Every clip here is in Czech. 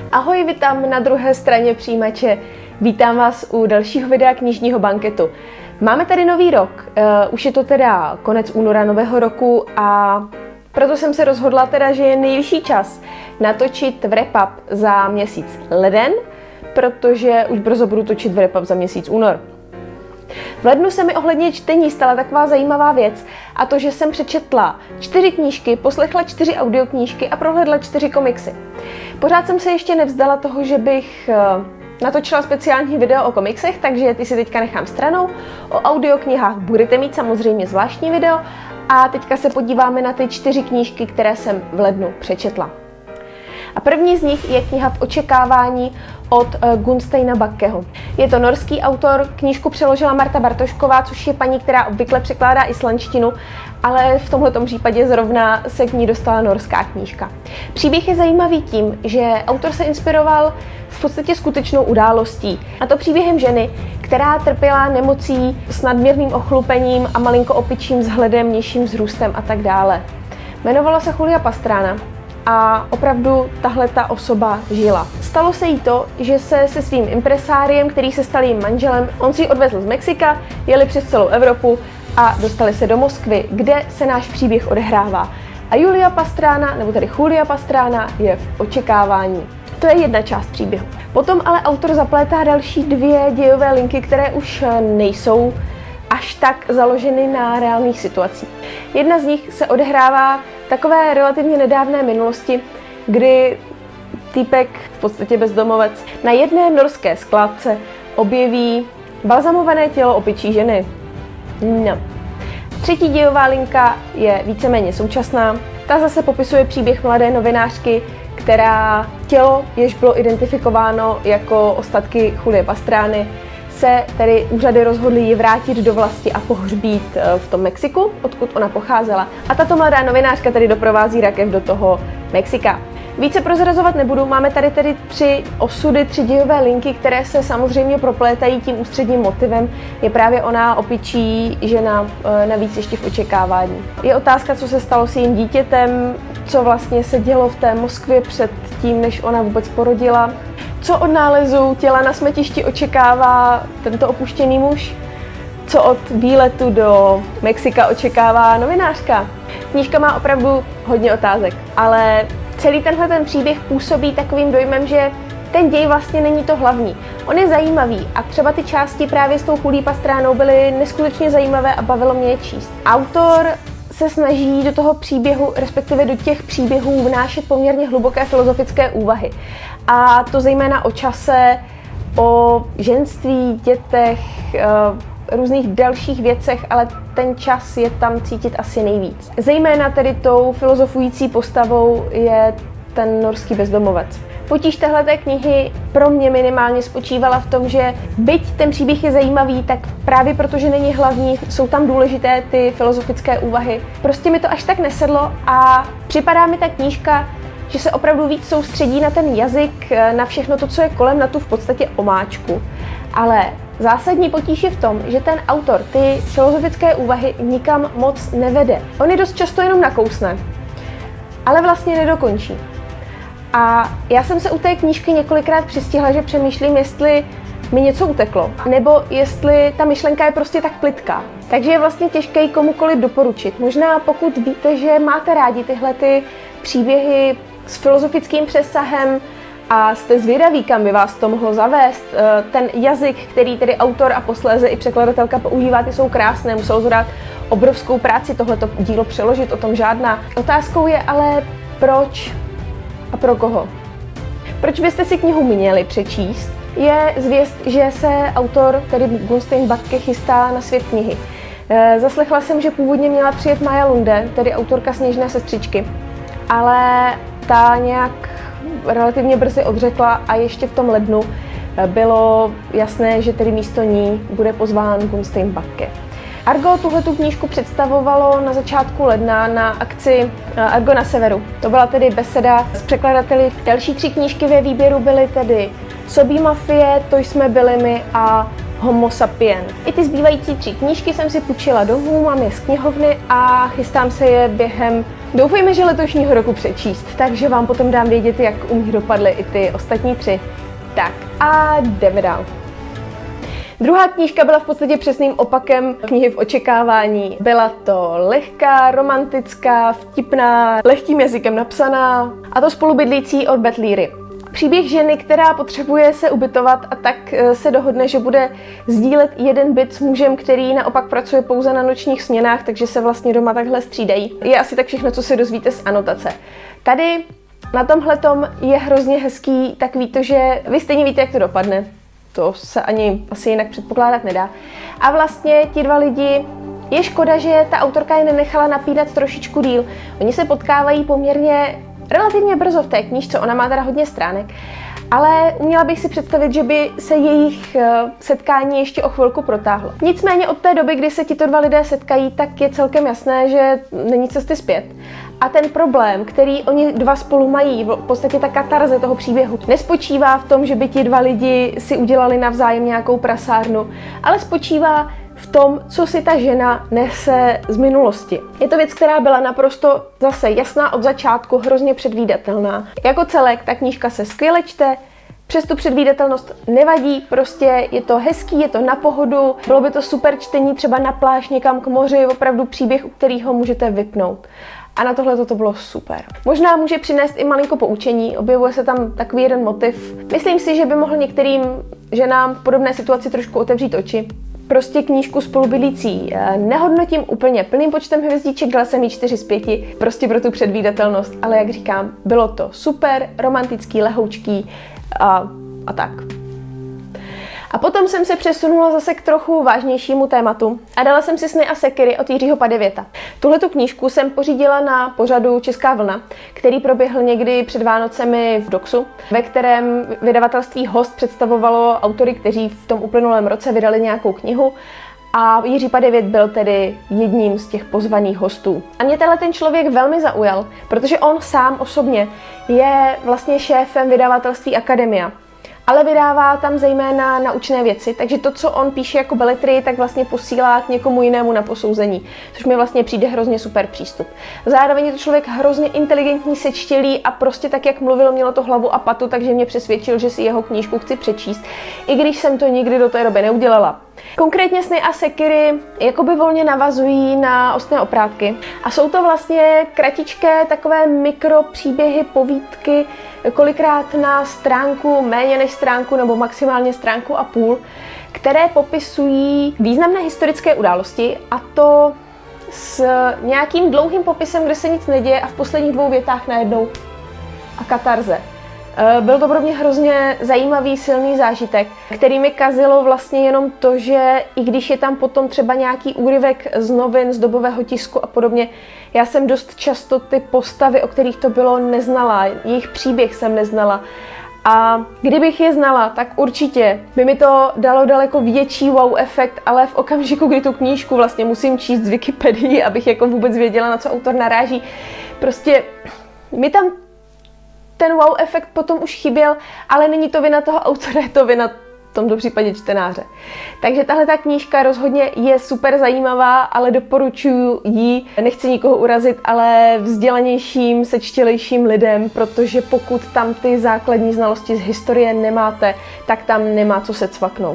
Ahoj, vítám na druhé straně přijímače. Vítám vás u dalšího videa knižního banketu. Máme tady nový rok, už je to teda konec února nového roku a proto jsem se rozhodla teda, že je nejvyšší čas natočit wrap-up za měsíc leden, protože už brzo budu točit wrap-up za měsíc únor. V lednu se mi ohledně čtení stala taková zajímavá věc, a to, že jsem přečetla 4 knížky, poslechla 4 audioknížky a prohlédla 4 komiksy. Pořád jsem se ještě nevzdala toho, že bych natočila speciální video o komiksech, takže ty si teďka nechám stranou. O audioknihách budete mít samozřejmě zvláštní video a teďka se podíváme na ty 4 knížky, které jsem v lednu přečetla. A první z nich je kniha V očekávání od Gunnsteina Bakkeho. Je to norský autor, knížku přeložila Marta Bartošková, což je paní, která obvykle překládá islandštinu, ale v tomhletom případě zrovna se k ní dostala norská knížka. Příběh je zajímavý tím, že autor se inspiroval v podstatě skutečnou událostí, a to příběhem ženy, která trpěla nemocí s nadměrným ochlupením a malinko opičím vzhledem, nižším vzrůstem a tak dále. Jmenovala se Julia Pastrana. A opravdu tahle ta osoba žila. Stalo se jí to, že se svým impresáriem, který se stal jejím manželem, on si ji odvezl z Mexika, jeli přes celou Evropu a dostali se do Moskvy, kde se náš příběh odehrává. A Julia Pastrana, nebo tedy Julia Pastrana, je v očekávání. To je jedna část příběhu. Potom ale autor zaplétá další 2 dějové linky, které už nejsou až tak založeny na reálných situacích. Jedna z nich se odehrává v takové relativně nedávné minulosti, kdy týpek, v podstatě bezdomovec, na jedné norské skládce objeví balzamované tělo opičí ženy. No. Třetí dějová linka je víceméně současná. Ta zase popisuje příběh mladé novinářky, která tělo, jež bylo identifikováno jako ostatky Julie Pastrány, se tedy úřady rozhodly ji vrátit do vlasti a pohřbít v tom Mexiku, odkud ona pocházela. A tato mladá novinářka tedy doprovází rakev do toho Mexika. Více prozrazovat nebudu, máme tady tedy 3 osudy, 3 dějové linky, které se samozřejmě proplétají. Tím ústředním motivem je právě ona opičí žena, navíc ještě v očekávání. Je otázka, co se stalo s jejím dítětem, co vlastně se dělo v té Moskvě před tím, než ona vůbec porodila. Co od nálezu těla na smetišti očekává tento opuštěný muž? Co od výletu do Mexika očekává novinářka? Knížka má opravdu hodně otázek, ale celý ten příběh působí takovým dojmem, že ten děj vlastně není to hlavní. On je zajímavý a třeba ty části právě s tou Julií Pastránou byly neskutečně zajímavé a bavilo mě je číst. Autor se snaží do toho příběhu, respektive do těch příběhů vnášet poměrně hluboké filozofické úvahy. A to zejména o čase, o ženství, dětech, různých dalších věcech, ale ten čas je tam cítit asi nejvíc. Zejména tedy tou filozofující postavou je ten norský bezdomovec. Potíž téhleté knihy pro mě minimálně spočívala v tom, že byť ten příběh je zajímavý, tak právě protože není hlavní, jsou tam důležité ty filozofické úvahy. Prostě mi to až tak nesedlo a připadá mi ta knížka, že se opravdu víc soustředí na ten jazyk, na všechno to, co je kolem, na tu v podstatě omáčku. Ale zásadní potíž je v tom, že ten autor ty filozofické úvahy nikam moc nevede. On je dost často jenom nakousne, ale vlastně nedokončí. A já jsem se u té knížky několikrát přistihla, že přemýšlím, jestli mi něco uteklo, nebo jestli ta myšlenka je prostě tak plytká. Takže je vlastně těžké ji komukoliv doporučit. Možná pokud víte, že máte rádi tyhle ty příběhy s filozofickým přesahem a jste zvědaví, kam by vás to mohlo zavést. Ten jazyk, který tedy autor a posléze i překladatelka používá, ty jsou krásné, muselo to dát obrovskou práci tohleto dílo přeložit, o tom žádná. Otázkou je ale proč a pro koho. Proč byste si knihu měli přečíst? Je zvěst, že se autor, tedy Gunnstein Bakke, chystá na svět knihy. Zaslechla jsem, že původně měla přijet Maja Lunde, tedy autorka Sněžné sestřičky, ale ta nějak relativně brzy odřekla a ještě v tom lednu bylo jasné, že tedy místo ní bude pozván Gunnstein Bakke. Argo tuhletu knížku představovalo na začátku ledna na akci Argo na severu. To byla tedy beseda s překladateli. Další 3 knížky ve výběru byly tedy Sobí mafie, To jsme byli my a Homo sapien. I ty zbývající 3 knížky jsem si půjčila domů, mám je z knihovny a chystám se je během Doufejme, že letošního roku přečíst, takže vám potom dám vědět, jak u nich dopadly i ty ostatní 3. Tak a jdeme dál. Druhá knížka byla v podstatě přesným opakem knihy v očekávání. Byla to lehká, romantická, vtipná, lehkým jazykem napsaná, a to Spolubydlící od Beth Leary. Příběh ženy, která potřebuje se ubytovat a tak se dohodne, že bude sdílet jeden byt s mužem, který naopak pracuje pouze na nočních směnách, takže se vlastně doma takhle střídají. Je asi tak všechno, co se dozvíte z anotace. Tady na tomhletom je hrozně hezký takový to, že vy stejně víte, jak to dopadne. To se ani asi jinak předpokládat nedá. A vlastně ti 2 lidi, je škoda, že ta autorka je nenechala napínat trošičku díl. Oni se potkávají poměrně relativně brzo v té knížce, ona má teda hodně stránek, ale uměla bych si představit, že by se jejich setkání ještě o chvilku protáhlo. Nicméně od té doby, kdy se tito 2 lidé setkají, tak je celkem jasné, že není cesty zpět. A ten problém, který oni 2 spolu mají, v podstatě ta katarze toho příběhu, nespočívá v tom, že by ti 2 lidi si udělali navzájem nějakou prasárnu, ale spočívá v tom, co si ta žena nese z minulosti. Je to věc, která byla naprosto zase jasná od začátku, hrozně předvídatelná. Jako celek ta knížka se skvěle čte, přes tu předvídatelnost nevadí, prostě je to hezký, je to na pohodu, bylo by to super čtení třeba na pláž někam k moři, opravdu příběh, u kterého můžete vypnout. A na tohle to bylo super. Možná může přinést i malinko poučení, objevuje se tam takový jeden motiv. Myslím si, že by mohl některým ženám v podobné situaci trošku otevřít oči. Prostě knížku Spolubydlící nehodnotím úplně plným počtem hvězdiček, dala jsem jí 4 z 5, prostě pro tu předvídatelnost, ale jak říkám, bylo to super, romantický, lehoučký a tak. A potom jsem se přesunula zase k trochu vážnějšímu tématu a dala jsem si Sny a sekyry od Jiřího Padevěta. Tuhletu knížku jsem pořídila na pořadu Česká vlna, který proběhl někdy před Vánocemi v Doxu, ve kterém vydavatelství Host představovalo autory, kteří v tom uplynulém roce vydali nějakou knihu. A Jiří Padevět byl tedy jedním z těch pozvaných hostů. A mě ten člověk velmi zaujal, protože on sám osobně je vlastně šéfem vydavatelství Akademia. Ale vydává tam zejména naučné věci, takže to, co on píše jako beletrii, tak vlastně posílá k někomu jinému na posouzení, což mi vlastně přijde hrozně super přístup. Zároveň je to člověk hrozně inteligentní, sečtělý a prostě tak, jak mluvil, mělo to hlavu a patu, takže mě přesvědčil, že si jeho knížku chci přečíst, i když jsem to nikdy do té doby neudělala. Konkrétně Sny a sekyry jakoby volně navazují na Ostné oprátky a jsou to vlastně kratičké takové mikropříběhy, povídky, kolikrát na stránku, méně než stránku nebo maximálně stránku a půl, které popisují významné historické události, a to s nějakým dlouhým popisem, kde se nic neděje a v posledních 2 větách najednou a katarze. Byl to pro mě hrozně zajímavý, silný zážitek, který mi kazilo vlastně jenom to, že i když je tam potom třeba nějaký úryvek z novin, z dobového tisku a podobně, já jsem dost často ty postavy, o kterých to bylo, neznala, jejich příběh jsem neznala. A kdybych je znala, tak určitě by mi to dalo daleko větší wow efekt, ale v okamžiku, kdy tu knížku vlastně musím číst z Wikipedii, abych jako vůbec věděla, na co autor naráží, prostě mi tam ten wow efekt potom už chyběl, ale není to vina toho autora, je to vina v tomto případě čtenáře. Takže tahle ta knížka rozhodně je super zajímavá, ale doporučuji ji, nechci nikoho urazit, ale vzdělanějším, sečtělejším lidem, protože pokud tam ty základní znalosti z historie nemáte, tak tam nemá co se cvaknout.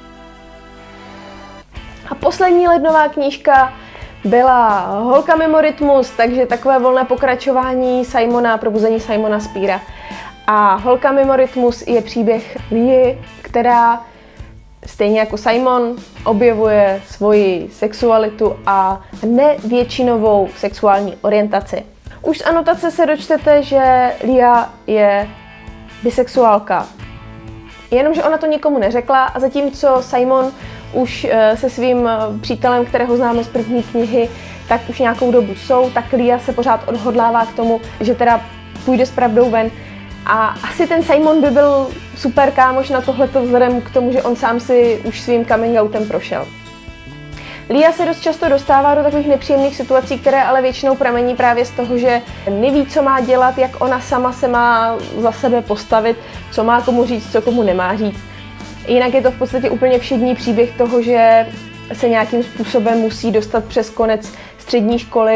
A poslední lednová knížka byla Holka mimo rytmus, takže takové volné pokračování Simona, probuzení Simona Speara. A Holka mimo rytmus je příběh Lee, která stejně jako Simon objevuje svoji sexualitu a nevětšinovou sexuální orientaci. Už z anotace se dočtete, že Lia je bisexuálka. Jenomže ona to nikomu neřekla a zatímco Simon už se svým přítelem, kterého známe z první knihy, tak už nějakou dobu jsou, tak Lia se pořád odhodlává k tomu, že teda půjde s pravdou ven. A asi ten Simon by byl super kámoš na tohleto vzhledem k tomu, že on sám si už svým coming outem prošel. Lia se dost často dostává do takových nepříjemných situací, které ale většinou pramení právě z toho, že neví, co má dělat, jak ona sama se má za sebe postavit, co má komu říct, co komu nemá říct. Jinak je to v podstatě úplně všední příběh toho, že se nějakým způsobem musí dostat přes konec střední školy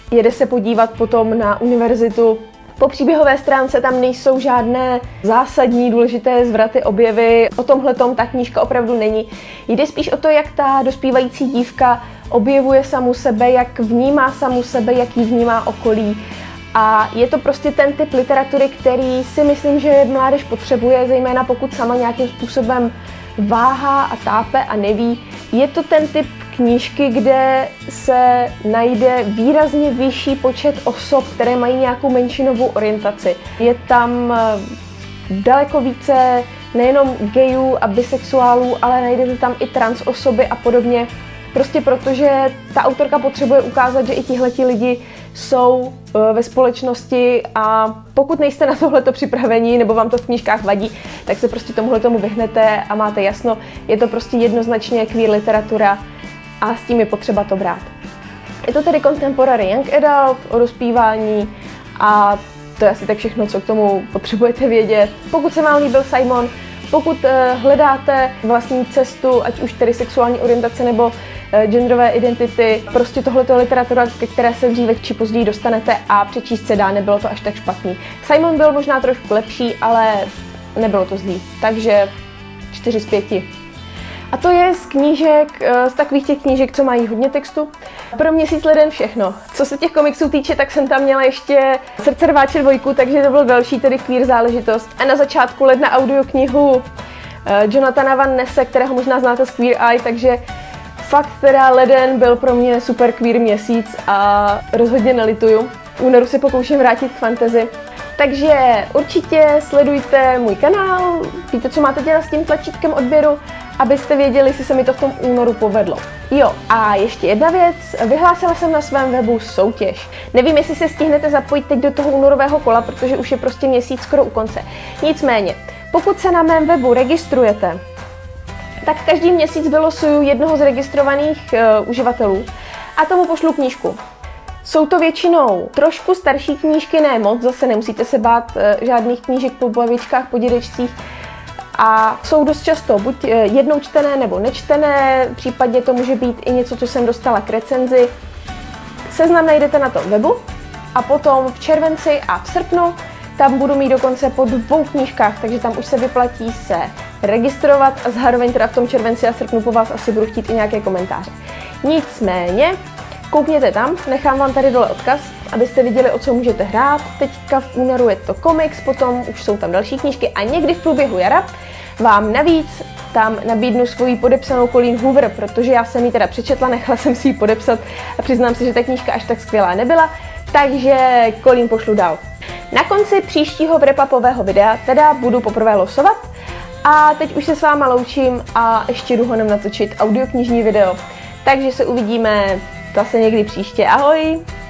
jede se podívat potom na univerzitu. Po příběhové stránce tam nejsou žádné zásadní důležité zvraty, objevy. O tomhletom ta knížka opravdu není. Jde spíš o to, jak ta dospívající dívka objevuje samu sebe, jak vnímá samu sebe, jak ji vnímá okolí. A je to prostě ten typ literatury, který si myslím, že mládež potřebuje, zejména pokud sama nějakým způsobem váhá a tápe a neví. Je to ten typ knížky, kde se najde výrazně vyšší počet osob, které mají nějakou menšinovou orientaci. Je tam daleko více nejenom gayů a bisexuálů, ale najdete tam i trans osoby a podobně. Prostě protože ta autorka potřebuje ukázat, že i tihleti lidi jsou ve společnosti a pokud nejste na tohleto připraveni nebo vám to v knížkách vadí, tak se prostě tomuhletomu vyhnete a máte jasno. Je to prostě jednoznačně queer literatura a s tím je potřeba to brát. Je to tedy contemporary young adult, o dospívání a to je asi tak všechno, co k tomu potřebujete vědět. Pokud se vám líbil Simon, pokud hledáte vlastní cestu, ať už tedy sexuální orientace nebo genderové identity, prostě tohleto je literatura, ke které se dříve či později dostanete a přečíst se dá, nebylo to až tak špatný. Simon byl možná trošku lepší, ale nebylo to zlý, takže 4 z 5. A to je z knížek, z takových těch knížek, co mají hodně textu. Pro Měsíc leden všechno. Co se těch komiksů týče, tak jsem tam měla ještě Srdce rváče 2, takže to byl další tedy queer záležitost. A na začátku ledna audioknihu Jonathana Van Nesse, kterého možná znáte z Queer Eye, takže fakt teda leden byl pro mě super queer měsíc a rozhodně nelituju. V únoru se pokouším vrátit k fantasy. Takže určitě sledujte můj kanál, víte, co máte dělat s tím tlačítkem odběru, abyste věděli, jestli se mi to v tom únoru povedlo. Jo, a ještě jedna věc, vyhlásila jsem na svém webu soutěž. Nevím, jestli se stihnete zapojit teď do toho únorového kola, protože už je prostě měsíc skoro u konce. Nicméně, pokud se na mém webu registrujete, tak každý měsíc vylosuju jednoho z registrovaných uživatelů a tomu pošlu knížku. Jsou to většinou trošku starší knížky, ne moc, zase nemusíte se bát žádných knížek po babičkách, po dědečcích. A jsou dost často buď jednou čtené nebo nečtené, případně to může být i něco, co jsem dostala k recenzi. Seznam najdete na tom webu a potom v červenci a v srpnu tam budu mít dokonce po 2 knížkách, takže tam už se vyplatí se registrovat a zároveň teda v tom červenci a srpnu po vás asi budu chtít i nějaké komentáře. Nicméně, koukněte tam, nechám vám tady dole odkaz, abyste viděli, o co můžete hrát. Teďka v únoru je to komiks, potom už jsou tam další knížky a někdy v průběhu jara vám navíc tam nabídnu svoji podepsanou Colleen Hoover, protože já jsem ji teda přečetla, nechala jsem si ji podepsat a přiznám se, že ta knížka až tak skvělá nebyla, takže Colleen pošlu dál. Na konci příštího wrap-upového videa teda budu poprvé losovat a teď už se s váma loučím a ještě jdu honem natočit audioknižní video, takže se uvidíme zase někdy příště. Ahoj!